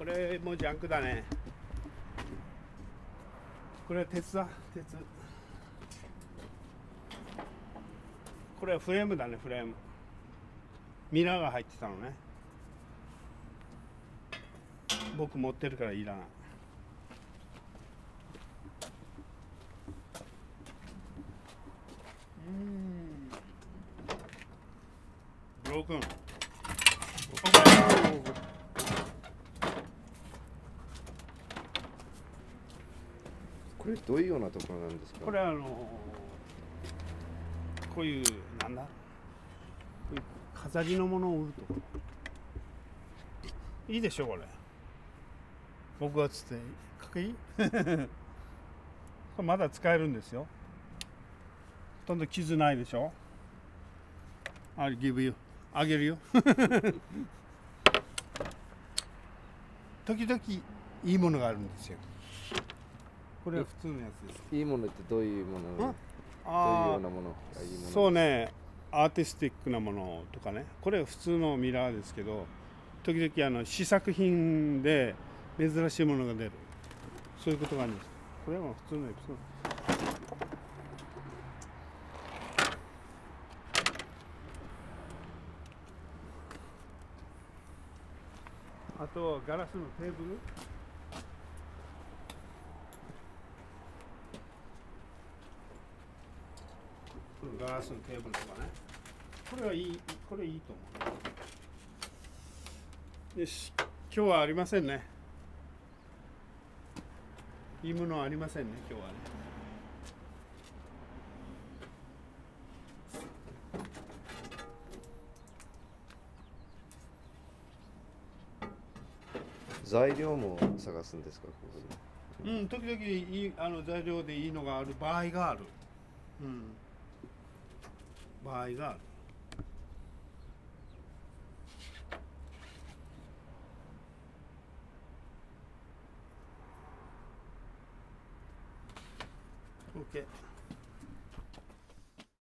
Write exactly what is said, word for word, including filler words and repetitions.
これもジャンクだね。これは鉄だ、鉄。これはフレームだね、フレーム。ミラーが入ってたのね。僕持ってるからいらない。うん。ブロークン。 これどういうようなところなんですか？ これはあのこういうなんだ、こういう飾りのものを売るところ。いいでしょこれ。僕はつってかっこいい。これまだ使えるんですよ。ほとんど傷ないでしょ。I'll give you あげるよ。時々いいものがあるんですよ。これは普通のやつです。 いいものってどういうもの？どういうよあうなものがいいもの？ そうね、アーティスティックなものとかね。これは普通のミラーですけど、時々あの試作品で珍しいものが出る。そういうことがあるんです。これは普通のやつ。あとはガラスのテーブル。ガラスのテーブルとかね。これはいい、これいいと思う。よし、今日はありませんね。いいものはありませんね、今日はね。 材料も探すんですか、ここで。うん、時々いいあの材料でいいのがある場合がある。うん。場合がある。OK。